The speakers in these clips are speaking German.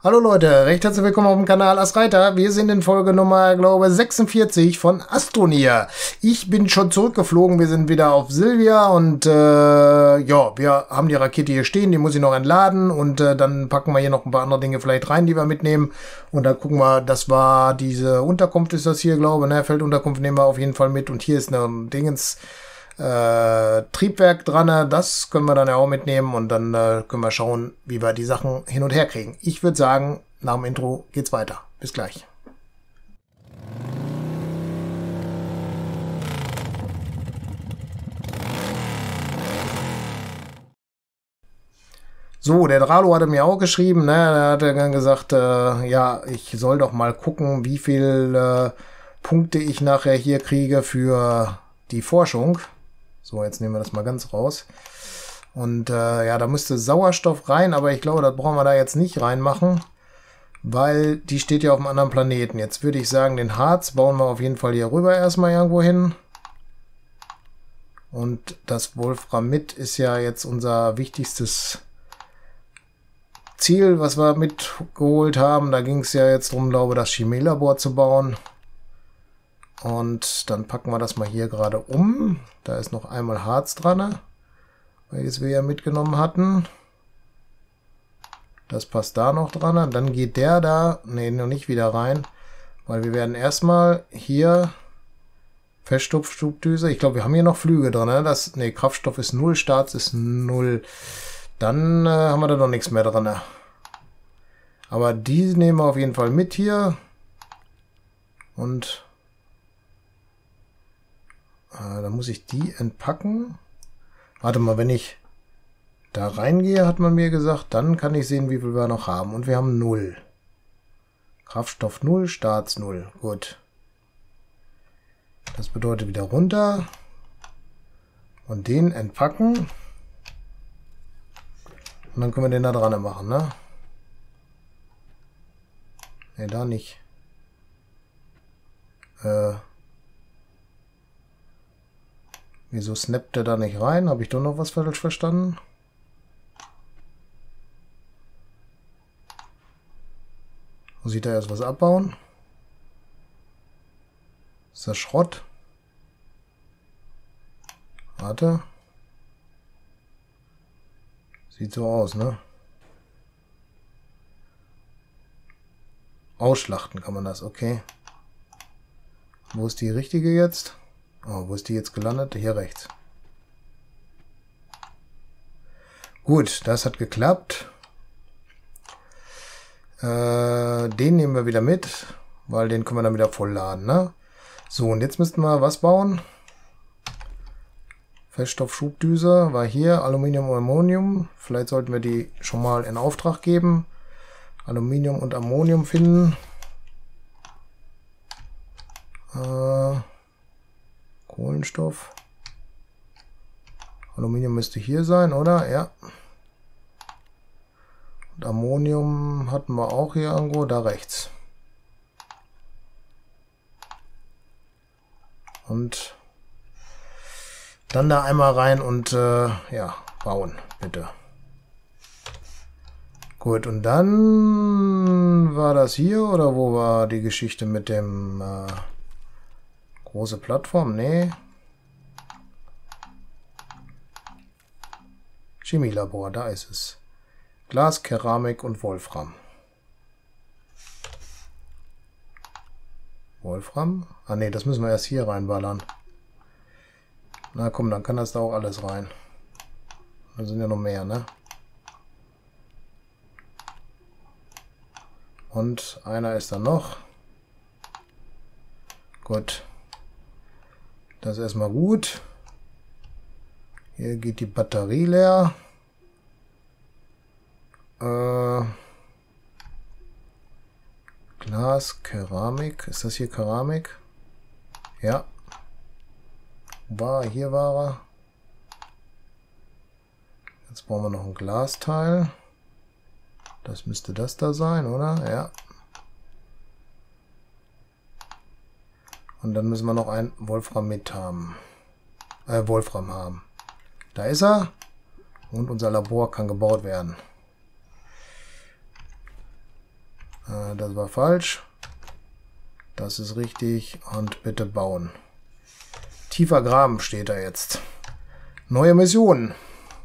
Hallo Leute, recht herzlich willkommen auf dem Kanal Asreiter. Wir sind in Folge Nummer, glaube 46 von Astroneer. Ich bin schon zurückgeflogen, wir sind wieder auf Silvia und ja, wir haben die Rakete hier stehen, die muss ich noch entladen und dann packen wir hier noch ein paar andere Dinge vielleicht rein, die wir mitnehmen. Und dann gucken wir, das war diese Unterkunft, ist das hier, glaube ich, ne? Feldunterkunft nehmen wir auf jeden Fall mit und hier ist eine Dingens Triebwerk dran, das können wir dann ja auch mitnehmen und dann können wir schauen, wie wir die Sachen hin und her kriegen. Ich würde sagen, nach dem Intro geht's weiter. Bis gleich. So, der Dralo hatte mir auch geschrieben, ne? Da hat er dann gesagt, ja, ich soll doch mal gucken, wie viel Punkte ich nachher hier kriege für die Forschung. So, jetzt nehmen wir das mal ganz raus. Und ja, da müsste Sauerstoff rein, aber ich glaube, das brauchen wir da jetzt nicht reinmachen, weil die steht ja auf einem anderen Planeten. Jetzt würde ich sagen, den Harz bauen wir auf jeden Fall hier rüber erstmal irgendwo hin. Und das Wolframit ist ja jetzt unser wichtigstes Ziel, was wir mitgeholt haben. Da ging es ja jetzt darum, glaube ich, das Chemielabor zu bauen. Und dann packen wir das mal hier gerade um. Da ist noch einmal Harz dran, welches wir ja mitgenommen hatten. Das passt da noch dran. Dann geht der da, ne, noch nicht wieder rein, weil wir werden erstmal hier Feststoffschubdüse. Ich glaube, wir haben hier noch Flüge drin. Ne, Kraftstoff ist 0, Starts ist 0. Dann haben wir da noch nichts mehr drin. Aber die nehmen wir auf jeden Fall mit hier. Und dann muss ich die entpacken. Warte mal, wenn ich da reingehe, hat man mir gesagt, dann kann ich sehen, wie viel wir noch haben. Und wir haben 0. Kraftstoff 0, Starts 0. Gut. Das bedeutet wieder runter. Und den entpacken. Und dann können wir den da dran machen, ne? Ne, da nicht. Wieso snappt der da nicht rein? Habe ich doch noch was falsch verstanden? Muss ich da erst was abbauen? Ist das Schrott? Warte. Sieht so aus, ne? Ausschlachten kann man das, okay. Wo ist die richtige jetzt? Oh, wo ist die jetzt gelandet? Hier rechts. Gut, das hat geklappt. Den nehmen wir wieder mit, weil den können wir dann wieder vollladen, ne? So, und jetzt müssten wir was bauen? Feststoffschubdüse war hier, Aluminium und Ammonium. Vielleicht sollten wir die schon mal in Auftrag geben. Aluminium und Ammonium finden. Kohlenstoff. Aluminium müsste hier sein, oder? Ja. Und Ammonium hatten wir auch hier irgendwo, da rechts. Und dann da einmal rein und ja, bauen, bitte. Gut, und dann war das hier, oder wo war die Geschichte mit dem große Plattform? Nee. Chemielabor, da ist es. Glas, Keramik und Wolfram. Wolfram? Ah ne, das müssen wir erst hier reinballern. Na komm, dann kann das da auch alles rein. Da sind ja noch mehr, ne? Und einer ist da noch. Gut. Das ist erstmal gut. Hier geht die Batterie leer. Glas, Keramik. Ist das hier Keramik? Ja. Hier war er. Jetzt brauchen wir noch ein Glasteil. Das müsste das da sein, oder? Ja. Und dann müssen wir noch ein Wolframit haben. Wolfram haben. Da ist er. Und unser Labor kann gebaut werden. Das war falsch. Das ist richtig. Und bitte bauen. Tiefer Graben steht da jetzt. Neue Mission.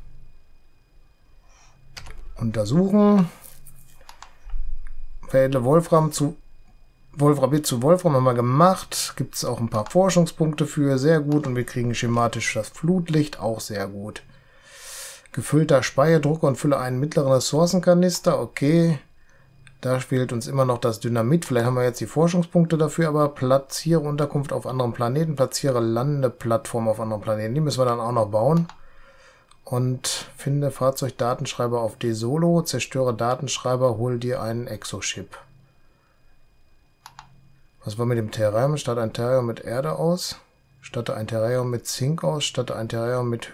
Untersuchen. Veredle Wolfram zu Wolframit zu Wolfram haben wir gemacht. Gibt es auch ein paar Forschungspunkte für. Sehr gut. Und wir kriegen schematisch das Flutlicht. Auch sehr gut. Gefüllter Speierdruck und fülle einen mittleren Ressourcenkanister. Okay. Da fehlt uns immer noch das Dynamit. Vielleicht haben wir jetzt die Forschungspunkte dafür. Aber platziere Unterkunft auf anderen Planeten. Platziere Landeplattform auf anderen Planeten. Die müssen wir dann auch noch bauen. Und finde Fahrzeugdatenschreiber auf DeSolo. Zerstöre Datenschreiber. Hol dir einen Exochip. Was war mit dem Terrarium? Statte ein Terrarium mit Erde aus. Statte ein Terrarium mit Zink aus. Statte ein Terrarium mit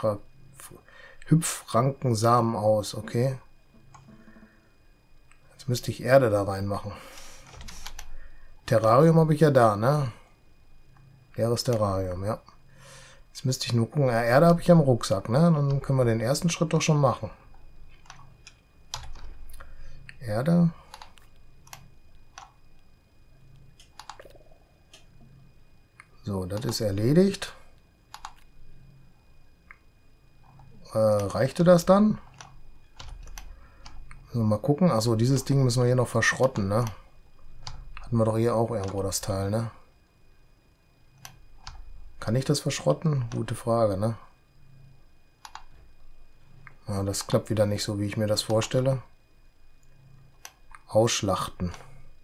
Hüpfrankensamen aus. Okay. Jetzt müsste ich Erde da reinmachen. Terrarium habe ich ja da, ne? Leeres Terrarium, ja. Jetzt müsste ich nur gucken. Erde habe ich ja im Rucksack, ne? Dann können wir den ersten Schritt doch schon machen. Erde. So, das ist erledigt. Reichte das dann? Also mal gucken. Achso, dieses Ding müssen wir hier noch verschrotten, ne? Hatten wir doch hier auch irgendwo das Teil, ne? Kann ich das verschrotten? Gute Frage, ne? Ja, das klappt wieder nicht so, wie ich mir das vorstelle. Ausschlachten.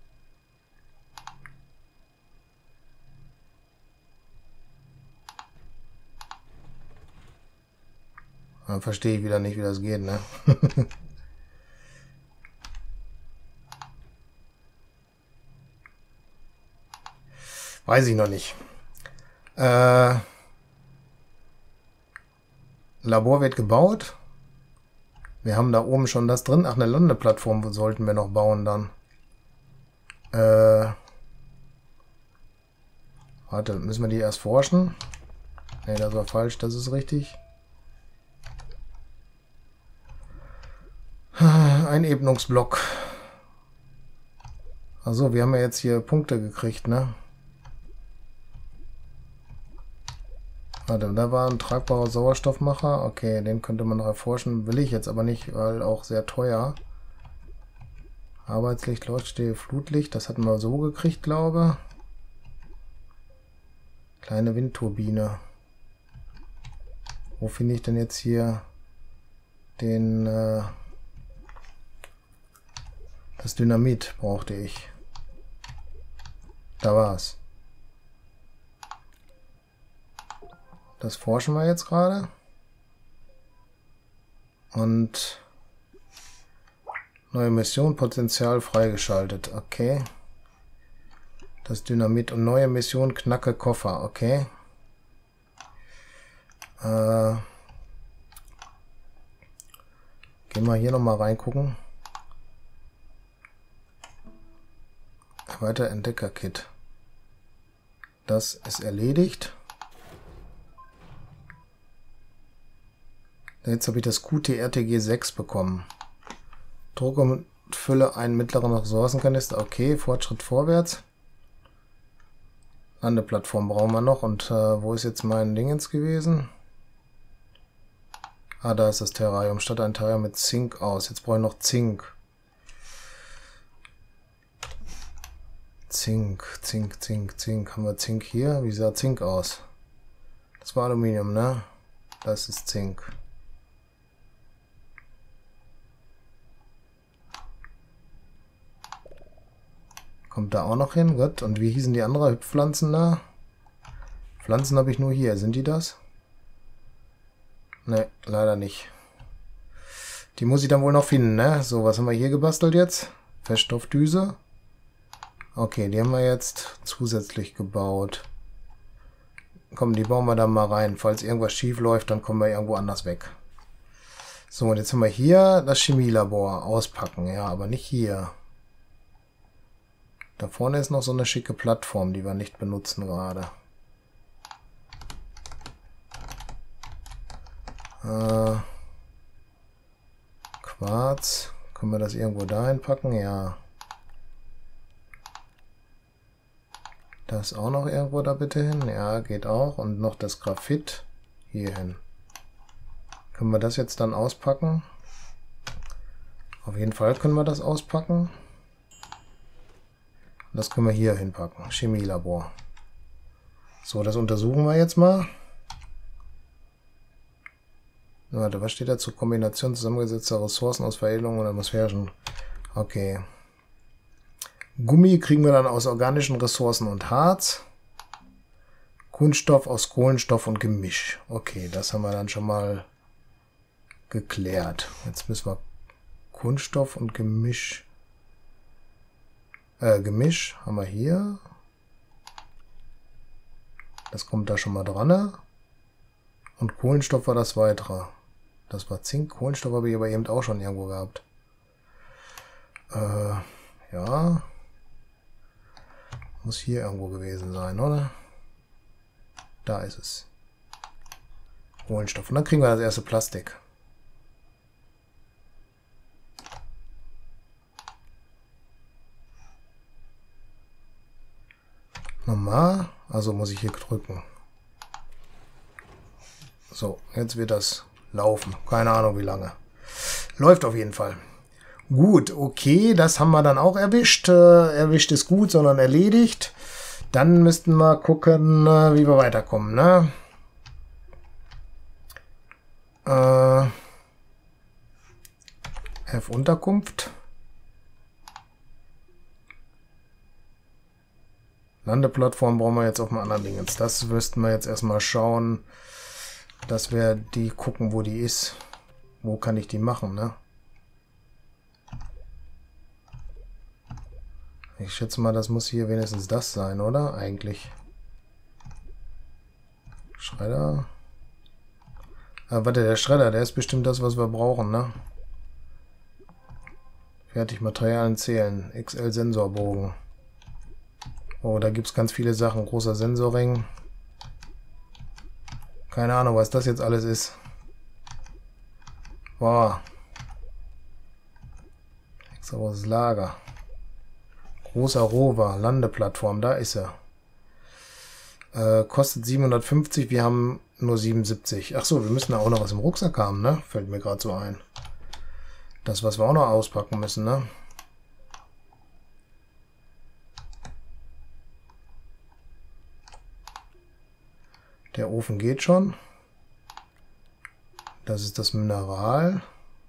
Dann verstehe ich wieder nicht, wie das geht, ne? Weiß ich noch nicht. Labor wird gebaut. Wir haben da oben schon das drin. Ach, eine Landeplattform sollten wir noch bauen dann. Warte, müssen wir die erst forschen? Ne, das war falsch, das ist richtig. Einebnungsblock. Also, wir haben ja jetzt hier Punkte gekriegt, ne? Warte, da war ein tragbarer Sauerstoffmacher. Okay, den könnte man noch erforschen. Will ich jetzt aber nicht, weil auch sehr teuer. Arbeitslicht, Leuchtstäbe, Flutlicht. Das hatten wir so gekriegt, glaube ich. Kleine Windturbine. Wo finde ich denn jetzt hier den... das Dynamit brauchte ich. Da war's. Das forschen wir jetzt gerade. Und neue Mission, Potenzial freigeschaltet. Okay. Das Dynamit und neue Mission, knacke Koffer. Okay. Gehen wir hier nochmal reingucken. Weiter Entdecker-Kit. Das ist erledigt. Jetzt habe ich das QTRTG 6 bekommen. Drucke und fülle einen mittleren Ressourcenkanister. Okay, Fortschritt vorwärts. Landeplattform brauchen wir noch. Und wo ist jetzt mein Dingens gewesen? Ah, da ist das Terrarium. Statt ein Terrarium mit Zink aus. Jetzt brauche ich noch Zink. Zink. Haben wir Zink hier? Wie sah Zink aus? Das war Aluminium, ne? Das ist Zink. Kommt da auch noch hin. Gut. Und wie hießen die anderen Hüpfpflanzen da? Pflanzen habe ich nur hier. Sind die das? Ne, leider nicht. Die muss ich dann wohl noch finden, ne? So, was haben wir hier gebastelt jetzt? Feststoffdüse. Okay, die haben wir jetzt zusätzlich gebaut. Komm, die bauen wir dann mal rein. Falls irgendwas schief läuft, dann kommen wir irgendwo anders weg. So, und jetzt haben wir hier das Chemielabor. Auspacken. Ja, aber nicht hier. Da vorne ist noch so eine schicke Plattform, die wir nicht benutzen gerade. Quarz. Können wir das irgendwo dahin packen? Ja. Das auch noch irgendwo da bitte hin. Ja, geht auch. Und noch das Graphit hier hin. Können wir das jetzt dann auspacken? Auf jeden Fall können wir das auspacken. Das können wir hier hinpacken. Chemielabor. So, das untersuchen wir jetzt mal. Warte, was steht da zur Kombination zusammengesetzter Ressourcen aus Veredelung und atmosphärischen? Okay. Gummi kriegen wir dann aus organischen Ressourcen und Harz. Kunststoff aus Kohlenstoff und Gemisch. Okay, das haben wir dann schon mal geklärt. Jetzt müssen wir Kunststoff und Gemisch. Gemisch haben wir hier. Das kommt da schon mal dran. Und Kohlenstoff war das weitere. Das war Zink. Kohlenstoff habe ich aber eben auch schon irgendwo gehabt. Ja. Muss hier irgendwo gewesen sein, oder? Da ist es. Kohlenstoff. Und dann kriegen wir das erste Plastik. Nochmal. Also muss ich hier drücken. So, jetzt wird das laufen. Keine Ahnung wie lange. Läuft auf jeden Fall. Gut, okay, das haben wir dann auch erwischt. Erwischt ist gut, sondern erledigt. Dann müssten wir gucken, wie wir weiterkommen, ne? F-Unterkunft. Landeplattform brauchen wir jetzt auf einem anderen Ding. Das müssten wir jetzt erstmal schauen, dass wir die gucken, wo die ist. Wo kann ich die machen, ne? Ich schätze mal, das muss hier wenigstens das sein, oder? Eigentlich. Schredder. Ah, warte, der Schredder, der ist bestimmt das, was wir brauchen, ne? Fertig, Materialien zählen. XL-Sensorbogen. Oh, da gibt es ganz viele Sachen. Großer Sensorring. Keine Ahnung, was das jetzt alles ist. Boah. Extra großes Lager. Großer Rover, Landeplattform, da ist er. Kostet 750, wir haben nur 77. Ach so, wir müssen da auch noch was im Rucksack haben, ne? Fällt mir gerade so ein. Das, was wir auch noch auspacken müssen, ne? Der Ofen geht schon. Das ist das Mineral.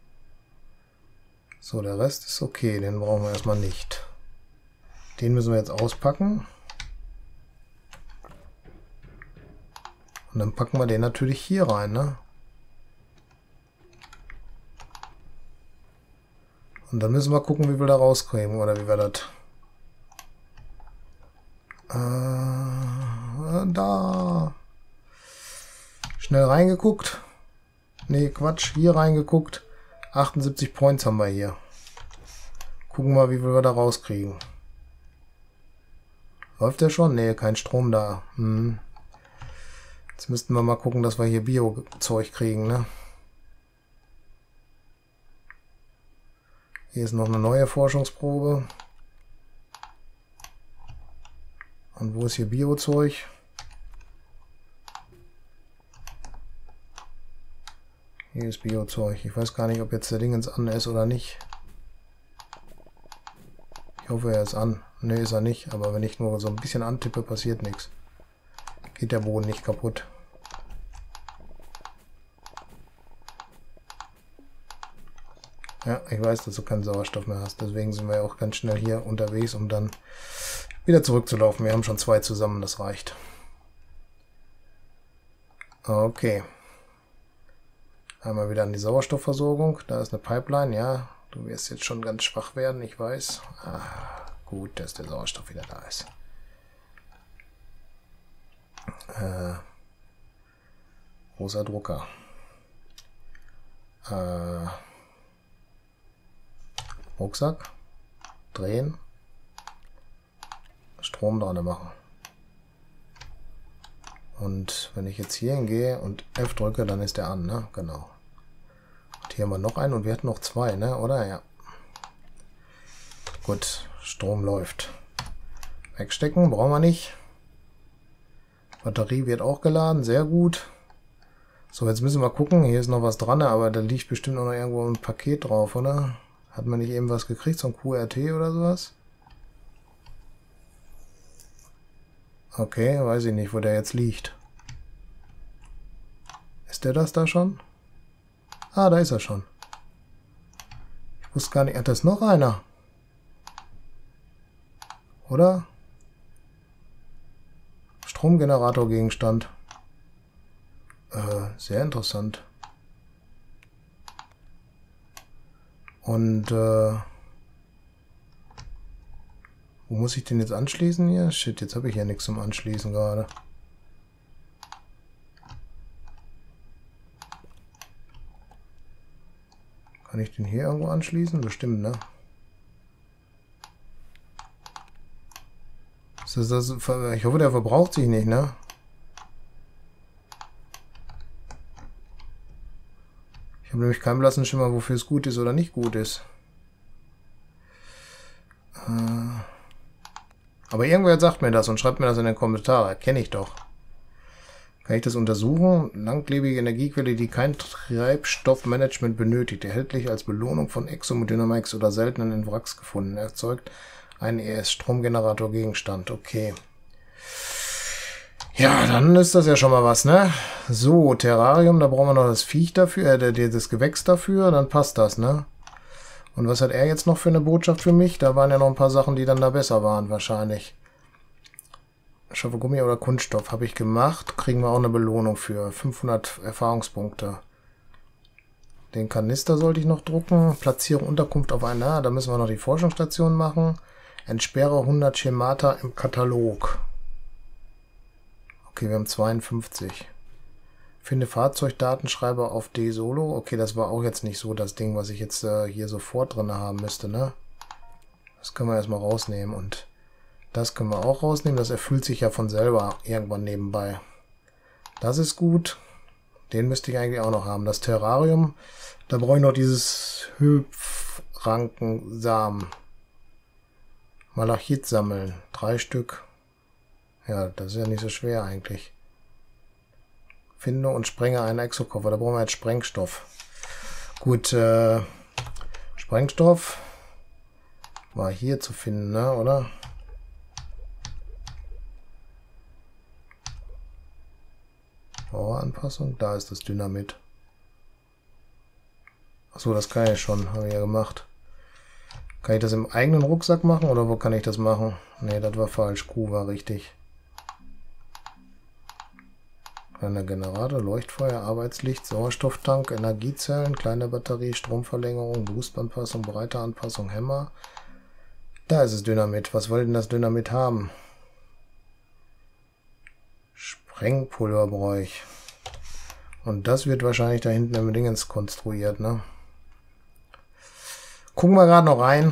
So, der Rest ist okay, den brauchen wir erstmal nicht. Den müssen wir jetzt auspacken. Und dann packen wir den natürlich hier rein, ne? Und dann müssen wir gucken, wie wir da rauskriegen oder wie wir das... da... Schnell reingeguckt. Nee, Quatsch, hier reingeguckt. 78 Points haben wir hier. Gucken wir mal, wie wir da rauskriegen. Läuft der schon? Nee, kein Strom da. Jetzt müssten wir mal gucken, dass wir hier Bio-Zeug kriegen, ne? Hier ist noch eine neue Forschungsprobe. Und wo ist hier Bio-Zeug? Hier ist Bio-Zeug. Ich weiß gar nicht, ob jetzt der Dingens an ist oder nicht. Ich hoffe, er ist an. Ne, ist er nicht. Aber wenn ich nur so ein bisschen antippe, passiert nichts. Geht der Boden nicht kaputt. Ja, ich weiß, dass du keinen Sauerstoff mehr hast. Deswegen sind wir ja auch ganz schnell hier unterwegs, um dann wieder zurückzulaufen. Wir haben schon 2 zusammen, das reicht. Okay. Einmal wieder an die Sauerstoffversorgung. Da ist eine Pipeline, ja. Du wirst jetzt schon ganz schwach werden, ich weiß. Ah, gut, dass der Sauerstoff wieder da ist. Großer Drucker. Rucksack. Drehen. Strom dran machen. Und wenn ich jetzt hier hingehe und F drücke, dann ist der an, ne? Genau. Und hier haben wir noch einen und wir hatten noch 2, ne? Oder? Ja. Gut, Strom läuft. Wegstecken, brauchen wir nicht. Batterie wird auch geladen, sehr gut. So, jetzt müssen wir gucken. Hier ist noch was dran, aber da liegt bestimmt noch irgendwo ein Paket drauf, oder? Hat man nicht eben was gekriegt, so ein QRT oder sowas? Okay, weiß ich nicht, wo der jetzt liegt. Ist der das da schon? Ah, da ist er schon. Ich wusste gar nicht, hat das noch einer? Oder? Stromgeneratorgegenstand. Sehr interessant. Und, wo muss ich den jetzt anschließen hier? Shit, jetzt habe ich ja nichts zum Anschließen gerade. Kann ich den hier irgendwo anschließen? Bestimmt, ne? Ich hoffe, der verbraucht sich nicht, ne? Ich habe nämlich keinen blassen Schimmer, wofür es gut ist oder nicht gut ist. Aber irgendwer sagt mir das und schreibt mir das in den Kommentaren. Kenne ich doch. Kann ich das untersuchen? Langlebige Energiequelle, die kein Treibstoffmanagement benötigt. Erhältlich als Belohnung von Exo-Dynamax oder seltenen in Wracks gefunden. Erzeugt einen ES-Stromgenerator-Gegenstand. Okay. Ja, dann ist das ja schon mal was, ne? So, Terrarium, da brauchen wir noch das Viech dafür, das Gewächs dafür, dann passt das, ne? Und was hat er jetzt noch für eine Botschaft für mich? Da waren ja noch ein paar Sachen, die dann da besser waren, wahrscheinlich. Schaffe Gummi oder Kunststoff habe ich gemacht. Kriegen wir auch eine Belohnung für 500 Erfahrungspunkte. Den Kanister sollte ich noch drucken. Platziere Unterkunft auf einer. Da müssen wir noch die Forschungsstation machen. Entsperre 100 Schemata im Katalog. Okay, wir haben 52. Finde Fahrzeugdatenschreiber auf D-Solo. Okay, das war auch jetzt nicht so das Ding, was ich jetzt hier sofort drin haben müsste, ne? Das können wir erstmal rausnehmen und das können wir auch rausnehmen. Das erfüllt sich ja von selber irgendwann nebenbei. Das ist gut. Den müsste ich eigentlich auch noch haben. Das Terrarium, da brauche ich noch dieses Hüpfrankensamen. Malachit sammeln. 3 Stück. Ja, das ist ja nicht so schwer eigentlich. Finde und sprenge einen Exokoffer. Da brauchen wir jetzt Sprengstoff. Gut, Sprengstoff war hier zu finden, ne, oder? Bauanpassung, da ist das Dynamit. Achso, das kann ich schon, habe ich ja gemacht. Kann ich das im eigenen Rucksack machen oder wo kann ich das machen? Ne, das war falsch. Q war richtig. Kleiner Generator, Leuchtfeuer, Arbeitslicht, Sauerstofftank, Energiezellen, kleine Batterie, Stromverlängerung, Boostanpassung, Breiteanpassung, Hämmer. Da ist es Dynamit. Was wollte denn das Dynamit haben? Sprengpulver brauche ich. Und das wird wahrscheinlich da hinten im Dingens konstruiert, ne? Gucken wir gerade noch rein.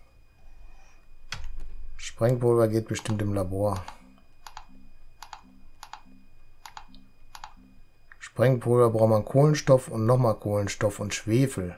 Sprengpulver geht bestimmt im Labor. Sprengpulver braucht man Kohlenstoff und nochmal Kohlenstoff und Schwefel.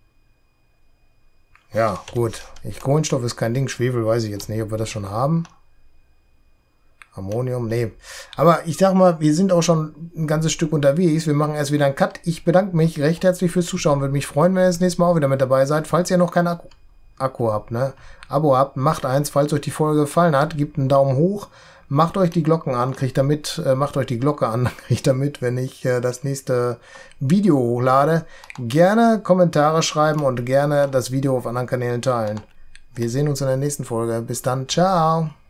Ja, gut. Kohlenstoff ist kein Ding. Schwefel weiß ich jetzt nicht, ob wir das schon haben. Ammonium, nee. Aber ich sag mal, wir sind auch schon ein ganzes Stück unterwegs. Wir machen erst wieder einen Cut. Ich bedanke mich recht herzlich fürs Zuschauen. Würde mich freuen, wenn ihr das nächste Mal auch wieder mit dabei seid. Falls ihr noch kein Akku habt, ne? Abo habt, macht eins. Falls euch die Folge gefallen hat, gebt einen Daumen hoch. Macht euch die Glocken an, macht euch die Glocke an, kriegt damit, wenn ich das nächste Video hochlade. Gerne Kommentare schreiben und gerne das Video auf anderen Kanälen teilen. Wir sehen uns in der nächsten Folge. Bis dann, ciao!